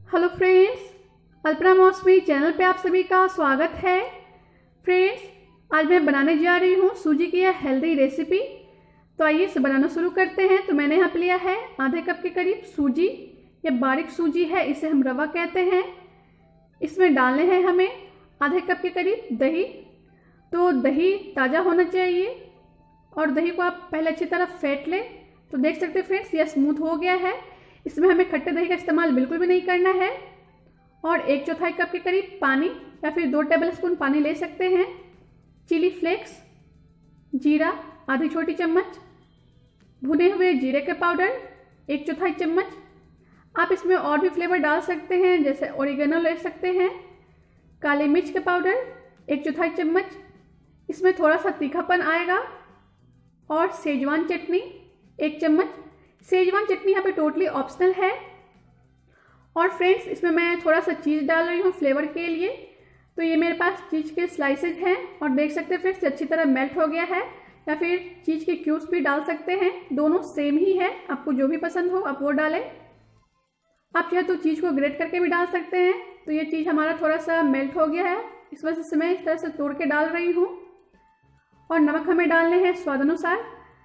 Hello friends, Alpana मौसमी channel पे आप सभी का स्वागत है। फ्रेंड्स, आज मैं बनाने जा रही हूँ सूजी की यह हेल्दी रेसिपी। तो आइए इसे बनाना शुरू करते हैं। तो मैंने यहाँ पे लिया है आधे कप के करीब सूजी। ये बारीक सूजी है, इसे हम रवा कहते हैं। इसमें डालने हैं हमें आधे कप के करीब दही। तो दही ताज़ा होना चाहिए और दही को आप पहले अच्छी तरह फेंट लें। तो देख सकते हैं फ्रेंड्स, यह स्मूथ हो गया है। इसमें हमें खट्टे दही का इस्तेमाल बिल्कुल भी नहीं करना है। और 1/4 कप के करीब पानी या फिर 2 टेबलस्पून पानी ले सकते हैं। चिली फ्लेक्स, जीरा आधी छोटी चम्मच, भुने हुए जीरे के पाउडर 1/4 चम्मच। आप इसमें और भी फ्लेवर डाल सकते हैं, जैसे ओरिगेनो ले सकते हैं। काली मिर्च के पाउडर 1/4 चम्मच, इसमें थोड़ा सा तीखापन आएगा। और सेजवान चटनी 1 चम्मच। सेजवान चटनी यहाँ पे टोटली ऑप्शनल है। और फ्रेंड्स, इसमें मैं थोड़ा सा चीज़ डाल रही हूँ फ्लेवर के लिए। तो ये मेरे पास चीज़ के स्लाइसेस हैं और देख सकते हैं फ्रेंड्स, अच्छी तरह मेल्ट हो गया है। या फिर चीज़ के क्यूब्स भी डाल सकते हैं, दोनों सेम ही है। आपको जो भी पसंद हो आप वो डालें। आप चाहे तो चीज़ को ग्रेट करके भी डाल सकते हैं। तो ये चीज़ हमारा थोड़ा सा मेल्ट हो गया है, इस वजह से मैं इस तरह से तोड़ के डाल रही हूँ। और नमक हमें डालने हैं स्वाद अनुसार।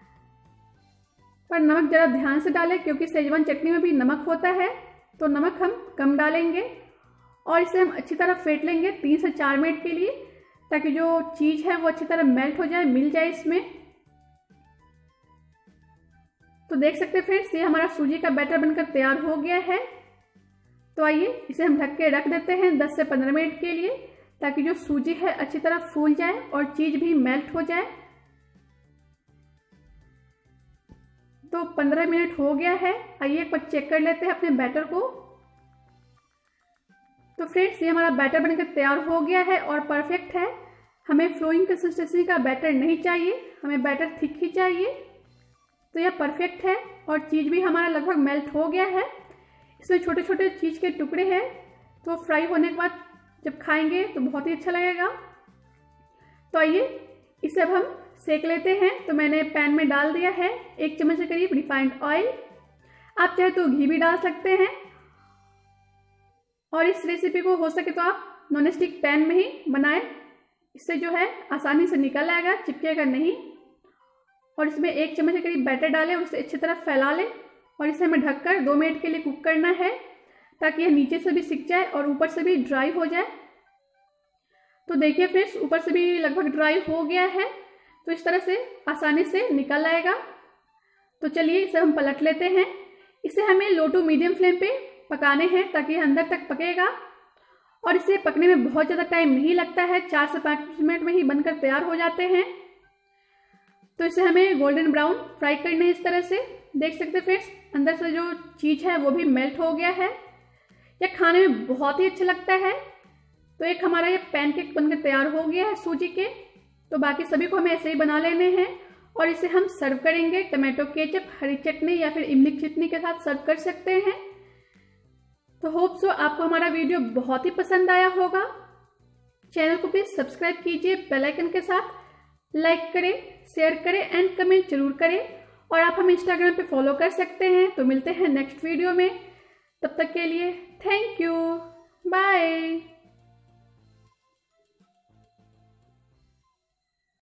पर नमक ज़रा ध्यान से डालें, क्योंकि सेजवान चटनी में भी नमक होता है। तो नमक हम कम डालेंगे। और इसे हम अच्छी तरह फेंट लेंगे 3 से 4 मिनट के लिए, ताकि जो चीज़ है वो अच्छी तरह मेल्ट हो जाए, मिल जाए इसमें। तो देख सकते हैं फ्रेंड्स, ये हमारा सूजी का बैटर बनकर तैयार हो गया है। तो आइए इसे हम ढक के रख देते हैं 10 से 15 मिनट के लिए, ताकि जो सूजी है अच्छी तरह फूल जाए और चीज़ भी मेल्ट हो जाए। तो 15 मिनट हो गया है। आइए एक बार चेक कर लेते हैं अपने बैटर को। तो फ्रेंड्स, ये हमारा बैटर बनकर तैयार हो गया है और परफेक्ट है। हमें फ्लोइंग कंसिस्टेंसी का बैटर नहीं चाहिए, हमें बैटर थिक ही चाहिए। तो यह परफेक्ट है और चीज़ भी हमारा लगभग मेल्ट हो गया है। इसमें छोटे छोटे चीज़ के टुकड़े हैं, तो फ्राई होने के बाद जब खाएंगे तो बहुत ही अच्छा लगेगा। तो आइए इसे अब हम सेक लेते हैं। तो मैंने पैन में डाल दिया है 1 चम्मच के करीब रिफाइंड ऑयल। आप चाहे तो घी भी डाल सकते हैं। और इस रेसिपी को हो सके तो आप नॉन स्टिक पैन में ही बनाएं, इससे जो है आसानी से निकल आएगा, चिपकेगा नहीं। और इसमें 1 चम्मच के करीब बैटर डालें और इसे अच्छी तरह फैला लें। और इसे हमें ढककर 2 मिनट के लिए कुक करना है, ताकि यह नीचे से भी सिक जाए और ऊपर से भी ड्राई हो जाए। तो देखिए फ्रेंड्स, ऊपर से भी लगभग ड्राई हो गया है। तो इस तरह से आसानी से निकल आएगा। तो चलिए इसे हम पलट लेते हैं। इसे हमें लो टू मीडियम फ्लेम पे पकाने हैं, ताकि यह अंदर तक पकेगा। और इसे पकने में बहुत ज़्यादा टाइम नहीं लगता है, 4 से 5 मिनट में ही बनकर तैयार हो जाते हैं। तो इसे हमें गोल्डन ब्राउन फ्राई करना है इस तरह से। देख सकते हैं फ्रेंड्स, अंदर से जो चीज़ है वो भी मेल्ट हो गया है। यह खाने में बहुत ही अच्छा लगता है। तो एक हमारा ये पैनकेक बनकर तैयार हो गया है सूजी के। तो बाकी सभी को हमें ऐसे ही बना लेने हैं। और इसे हम सर्व करेंगे टमाटो केचप, हरी चटनी या फिर इमली की चटनी के साथ सर्व कर सकते हैं। तो होप सो आपको हमारा वीडियो बहुत ही पसंद आया होगा। चैनल को प्लीज सब्सक्राइब कीजिए बेल आइकन के साथ। लाइक करें, शेयर करें एंड कमेंट जरूर करें। और आप हमें इंस्टाग्राम पे फॉलो कर सकते हैं। तो मिलते हैं नेक्स्ट वीडियो में, तब तक के लिए थैंक यू, बाय।